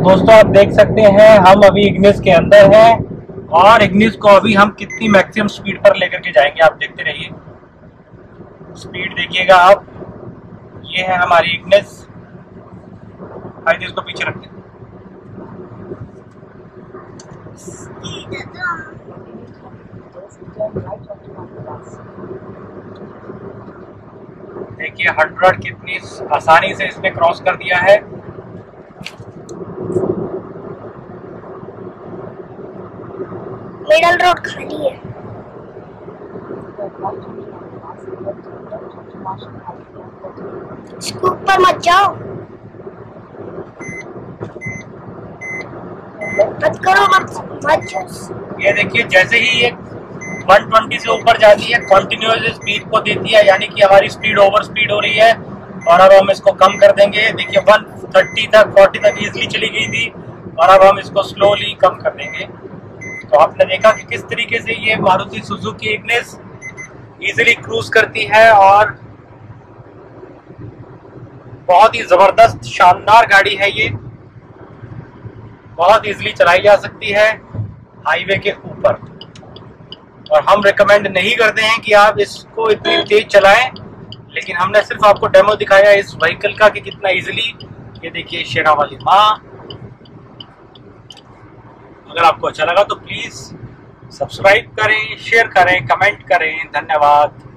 दोस्तों आप देख सकते हैं हम अभी इग्निस के अंदर हैं और इग्निस को अभी हम कितनी मैक्सिमम स्पीड पर लेकर के जाएंगे आप देखते रहिए। स्पीड देखिएगा आप, ये है हमारी इग्निस। आइए इसको पीछे रखते हैं। देखिए 100 कितनी आसानी से इसने क्रॉस कर दिया है। मिडल रोड खाली है। इसके ऊपर मत जाओ, मत करो, मत जाओ। ये देखिए जैसे ही ये 120 से ऊपर जाती है कंटिन्यूअस स्पीड को देती है, यानी कि हमारी स्पीड ओवर स्पीड हो रही है। और अब हम इसको कम कर देंगे। देखिए 130 तक 40 तक इजिली चली गई थी और अब हम इसको स्लोली कम कर देंगे। तो आपने देखा कि किस तरीके से ये Maruti Suzuki Ignis easily cruise करती है और बहुत ही जबरदस्त शानदार गाड़ी है ये। बहुत इजिली चलाई जा सकती है हाईवे के ऊपर। और हम रिकमेंड नहीं करते हैं कि आप इसको इतनी तेज चलाएं, लेकिन हमने सिर्फ आपको डेमो दिखाया इस व्हीकल का कि कितना इजीली। ये देखिए शेरा वाली माँ। अगर आपको अच्छा लगा तो प्लीज सब्सक्राइब करें, शेयर करें, कमेंट करें। धन्यवाद।